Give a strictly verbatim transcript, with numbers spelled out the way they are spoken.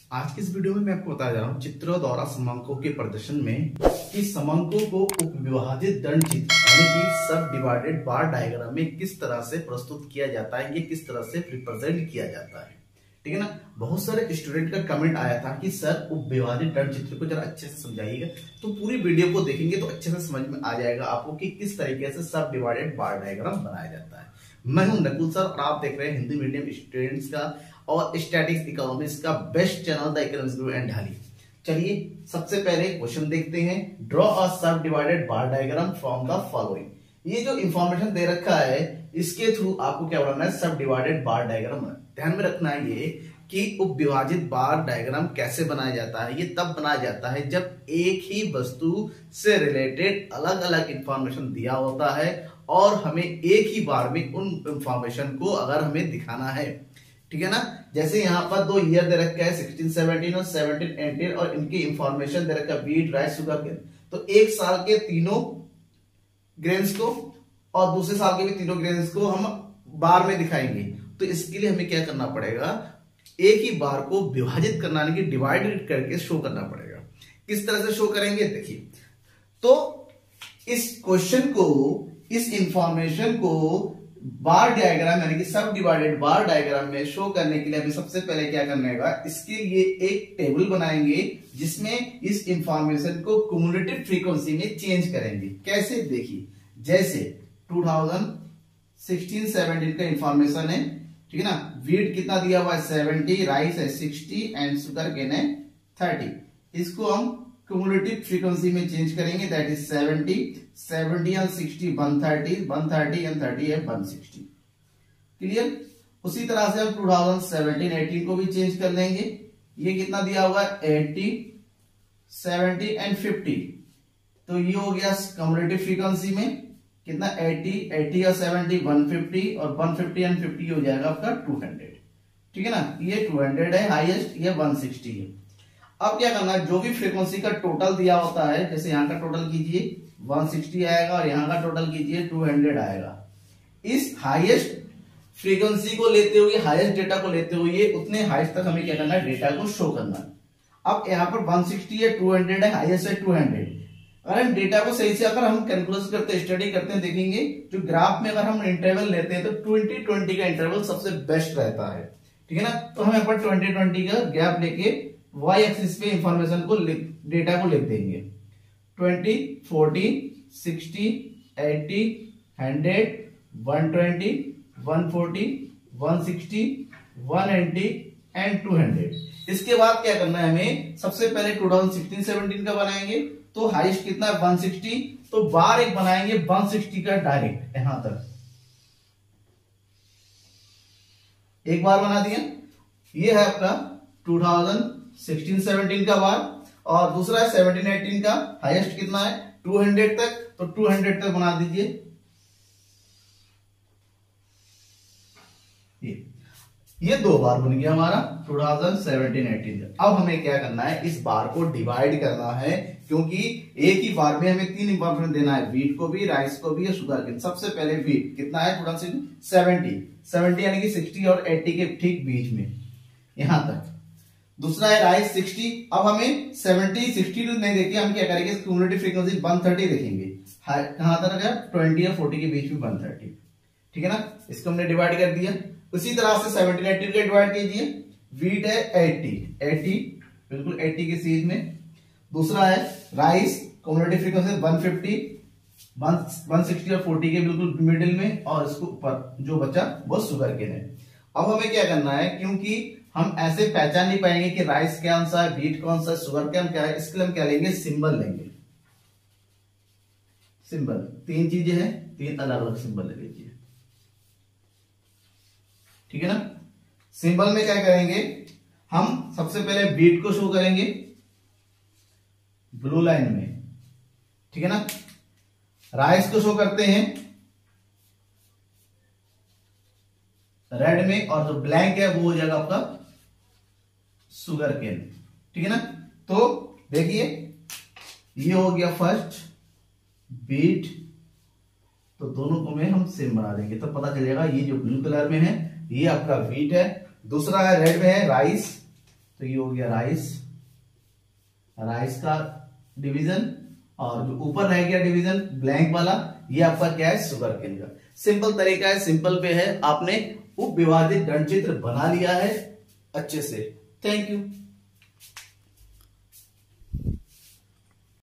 आज की इस वीडियो में मैं आपको बता जा रहा हूँ चित्रों द्वारा समांकों के प्रदर्शन में कि समांकों को उपविभाजित दंड चित्र यानी कि सब डिवाइडेड बार डायग्राम में किस तरह से प्रस्तुत किया जाता है, ये किस तरह से रिप्रेजेंट किया जाता है। ठीक है ना। बहुत सारे स्टूडेंट का कमेंट आया था कि सर उपविभाजित दंड चित्र को जरा अच्छे से समझाइएगा, तो पूरी वीडियो को देखेंगे तो अच्छे से समझ में आ जाएगा आपको कि किस तरीके से सब डिवाइडेड बार डायग्राम बनाया जाता है। मैं हूं नकुल सर और आप देख रहे हैं हिंदी मीडियम स्टूडेंट्स का और स्टैटिक्स इकोनॉमिक्स का best channel the economics guru and ढाली। चलिए सबसे पहले क्वेश्चन देखते हैं। Draw a subdivided bar diagram from the following. ये जो इंफॉर्मेशन दे रखा है इसके थ्रू आपको क्या बनाना है, सब डिवाइडेड बार डायग्राम। ध्यान में रखना है ये कि उपविभाजित बार डायग्राम कैसे बनाया जाता है। ये तब बनाया जाता है जब एक ही वस्तु से रिलेटेड अलग अलग इंफॉर्मेशन दिया होता है और हमें एक ही बार में उन इंफॉर्मेशन को अगर हमें दिखाना है। ठीक है ना। जैसे यहाँ पर दो ईयर दे रखा है सिक्सटीन सेवनटीन और सेवनटीन एटीन और इनकी इंफॉर्मेशन दे रखा है व्हीट, राइस, शुगर केन। तो एक साल के तीनों ग्रेन्स को और दूसरे साल के भी तीनों ग्रेन्स को हम बार में दिखाएंगे। तो इसके लिए हमें क्या करना पड़ेगा, एक ही बार को विभाजित करना यानी कि डिवाइडेड करके शो करना पड़ेगा। किस तरह से शो करेंगे देखिए। तो इस क्वेश्चन को, इस इंफॉर्मेशन को बार डायग्राम यानी कि सब डिवाइडेड बार डायग्राम में शो करने के लिए हमें सबसे पहले क्या करना होगा, इसके लिए एक टेबल बनाएंगे जिसमें इस इंफॉर्मेशन को क्युमुलेटिव फ्रीक्वेंसी में चेंज करेंगे। कैसे देखिए, जैसे टू थाउजेंड सिक्सटीन सेवनटीन का इंफॉर्मेशन है। ठीक है ना। व्हीट कितना दिया हुआ है सेवेंटी, राइस है सिक्सटी एंड शुगर केन है थर्टी। इसको हम क्युमुलेटिव फ्रीक्वेंसी में चेंज करेंगे, that is seventy, seventy and sixty one thirty, one thirty and thirty है वन सिक्सटी। क्लियर। उसी तरह से हम टू थाउजेंड सेवनटीन एटीन को भी चेंज कर लेंगे। ये कितना दिया हुआ है एटी, सेवेंटी एंड फिफ्टी। तो ये हो गया क्युमुलेटिव फ्रीक्वेंसी में कितना एटी, एटी और सेवेंटी वन फिफ्टी और वन फिफ्टी एंड फिफ्टी हो जाएगा आपका टू हंड्रेड। ठीक है ना। ये टू हंड्रेड है हाईएस्ट, ये वन सिक्सटी है। अब क्या करना है, जो भी फ्रीक्वेंसी का टोटल दिया होता है, जैसे यहाँ का टोटल कीजिए वन सिक्सटी आएगा और यहाँ का टोटल कीजिए टू हंड्रेड आएगा। इस हाईएस्ट फ्रीक्वेंसी को लेते हुए, हाईएस्ट डेटा को लेते हुए उतने हाईएस्ट तक हमें क्या करना है, डेटा को शो करना है। अब यहाँ पर वन सिक्सटी है, टू हंड्रेड है, हाईएस्ट है टू हंड्रेड। अगर हम डेटा को सही से अगर हम कैलकुलेट करते हैं, स्टडी करते हैं, देखेंगे जो ग्राफ में अगर हम इंटरवल लेते हैं तो ट्वेंटी ट्वेंटी का इंटरवल सबसे बेस्ट रहता है। ठीक है ना। तो हम यहाँ पर ट्वेंटी ट्वेंटी का गैप लेके वाई एक्सिस पे इंफॉर्मेशन को डेटा को लिख देंगे। Twenty, forty, sixty, eighty, hundred, one twenty, one forty, one sixty, one eighty and two hundred. इसके बाद क्या करना है हमें, सबसे पहले टू थाउजेंड सिक्सटीन सेवनटीन का बनाएंगे। तो हाईएस्ट कितना है वन सिक्सटी, तो बार एक बनाएंगे वन सिक्सटी का डायरेक्ट यहां तक एक बार बना दिया। ये है आपका टू थाउजेंड सिक्सटीन सेवनटीन का बार और दूसरा है सेवनटीन एटीन का। हाईएस्ट कितना है टू हंड्रेड तक, तो टू हंड्रेड तक बना दीजिए। ये ये दो बार बन गया हमारा टू थाउजेंड सेवनटीन एटीन का। अब हमें क्या करना है, इस बार को डिवाइड करना है क्योंकि एक ही बार में हमें तीन इंफॉर्मेशन देना है, व्हीट को भी, राइस को भी और शुगर केन। सबसे पहले व्हीट कितना है टू थाउजेंड सेवेंटी, सेवेंटी यानी कि सिक्सटी और एटी के ठीक बीच में यहां तक। दूसरा है राइस सिक्सटी। अब हमें सेवेंटी सिक्सटी नहीं देखे, हम क्या करेंगे क्युमुलेटिव फ्रीक्वेंसी वन थर्टी देखेंगे। कहां तक है ट्वेंटी और फोर्टी के बीच में वन थर्टी। ठीक है ना। इसको हमने डिवाइड कर दिया। उसी तरह से सेवनटीन एटीन का डिवाइड कीजिए। व्हीट है एटी, एटी बिल्कुल एटी के सीरीज में। दूसरा है rice, cumulative frequency one fifty, one sixty और फोर्टी के बिल्कुल मिडिल में और इसको ऊपर जो बचा वो शुगर केन है। अब हमें क्या करना है, क्योंकि हम ऐसे पहचान नहीं पाएंगे कि राइस कौन सा है, व्हीट कौन सा है, शुगर केन क्या है, इसके लिए हम क्या लेंगे, सिंबल लेंगे। सिंबल तीन चीजें हैं, तीन अलग अलग सिंबल ले लीजिए। ठीक है ना। सिंबल में क्या करेंगे, हम सबसे पहले व्हीट को शो करेंगे ब्लू लाइन में। ठीक है ना। राइस को शो करते हैं रेड में और जो ब्लैंक है वो हो जाएगा आपका शुगर केन। ठीक है ना। तो देखिए ये हो गया फर्स्ट व्हीट, तो दोनों को में हम सेम बना देंगे तो पता चलेगा ये जो ब्लू कलर में है ये आपका व्हीट है, दूसरा है रेड में है राइस, तो ये हो गया राइस, राइस का डिवीजन, और जो ऊपर रह गया डिवीजन ब्लैंक वाला, ये आपका क्या है, शुगर केन का। सिंपल तरीका है, सिंपल वे है, आपने उप विभाजित दंड चित्र बना लिया है अच्छे से। Thank you.